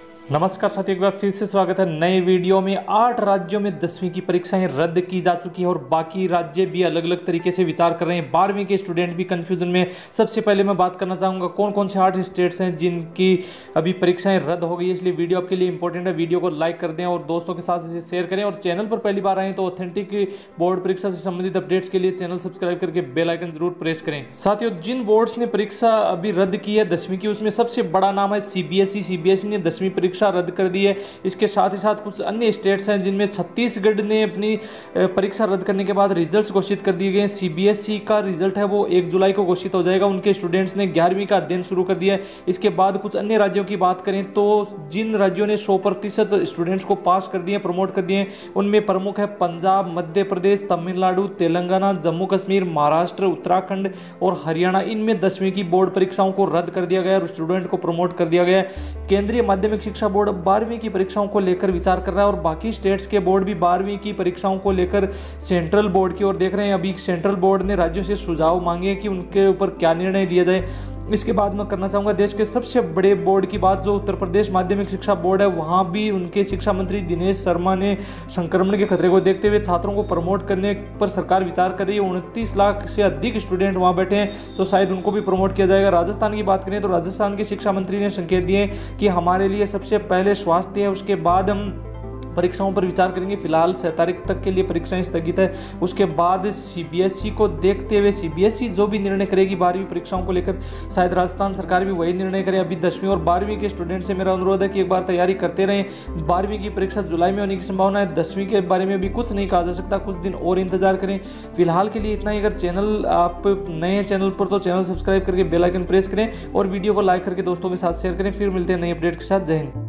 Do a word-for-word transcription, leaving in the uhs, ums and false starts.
नमस्कार साथियों, एक बार फिर से स्वागत है नए वीडियो में। आठ राज्यों में दसवीं की परीक्षाएं रद्द की जा चुकी है और बाकी राज्य भी अलग अलग तरीके से विचार कर रहे हैं। बारहवीं के स्टूडेंट भी कंफ्यूजन में। सबसे पहले मैं बात करना चाहूँगा कौन कौन से आठ स्टेट्स हैं जिनकी अभी परीक्षाएं रद्द हो गई है, इसलिए वीडियो आपके लिए इंपॉर्टेंट है। वीडियो को लाइक कर दें और दोस्तों के साथ इसे शेयर करें। और चैनल पर पहली बार आए तो ऑथेंटिक बोर्ड परीक्षा से संबंधित अपडेट्स के लिए चैनल सब्सक्राइब करके बेल आइकन जरूर प्रेस करें। साथियों, जिन बोर्ड्स ने परीक्षा अभी रद्द की है दसवीं की, उसमें सबसे बड़ा नाम है सीबीएसई। सीबीएसई ने दसवीं परीक्षा रद्द कर दी है। इसके साथ ही साथ कुछ अन्य स्टेट्स हैं जिनमें छत्तीसगढ़ ने अपनी परीक्षा रद्द करने के बाद रिजल्ट्स घोषित कर दिए गए। सीबीएसई का रिजल्ट है वो एक जुलाई को घोषित हो जाएगा। उनके स्टूडेंट्स ने ग्यारहवीं का अध्ययन शुरू कर दिया है। इसके बाद कुछ अन्य राज्यों की बात करें तो जिन राज्यों ने सौ प्रतिशत स्टूडेंट्स को पास कर दिए, प्रमोट कर दिए, उनमें प्रमुख है पंजाब, मध्य प्रदेश, तमिलनाडु, तेलंगाना, जम्मू कश्मीर, महाराष्ट्र, उत्तराखंड और हरियाणा। इनमें दसवीं की बोर्ड परीक्षाओं को रद्द कर दिया गया और स्टूडेंट को प्रमोट कर दिया गया। केंद्रीय माध्यमिक शिक्षा बोर्ड बारहवीं की परीक्षाओं को लेकर विचार कर रहा है और बाकी स्टेट्स के बोर्ड भी बारहवीं की परीक्षाओं को लेकर सेंट्रल बोर्ड की ओर देख रहे हैं। अभी सेंट्रल बोर्ड ने राज्यों से सुझाव मांगे कि उनके ऊपर क्या निर्णय लिया जाए। इसके बाद मैं करना चाहूँगा देश के सबसे बड़े बोर्ड की बात, जो उत्तर प्रदेश माध्यमिक शिक्षा बोर्ड है। वहाँ भी उनके शिक्षा मंत्री दिनेश शर्मा ने संक्रमण के खतरे को देखते हुए छात्रों को प्रमोट करने पर सरकार विचार कर रही है। उनतीस लाख से अधिक स्टूडेंट वहाँ बैठे हैं तो शायद उनको भी प्रमोट किया जाएगा। राजस्थान की बात करें तो राजस्थान के शिक्षा मंत्री ने संकेत दिए कि हमारे लिए सबसे पहले स्वास्थ्य है, उसके बाद हम परीक्षाओं पर विचार करेंगे। फिलहाल छह तारीख तक के लिए परीक्षाएं स्थगित है। उसके बाद सीबीएसई को देखते हुए सीबीएसई जो भी निर्णय करेगी बारहवीं परीक्षाओं को लेकर, शायद राजस्थान सरकार भी वही निर्णय करे। अभी दसवीं और बारहवीं के स्टूडेंट से मेरा अनुरोध है कि एक बार तैयारी करते रहें। बारहवीं की परीक्षा जुलाई में होने की संभावना है। दसवीं के बारे में भी कुछ नहीं कहा जा सकता, कुछ दिन और इंतजार करें। फिलहाल के लिए इतना ही। अगर चैनल आप नए चैनल पर तो चैनल सब्सक्राइब करके बेल आइकन प्रेस करें और वीडियो को लाइक करके दोस्तों के साथ शेयर करें। फिर मिलते हैं नई अपडेट के साथ। जय हिंद।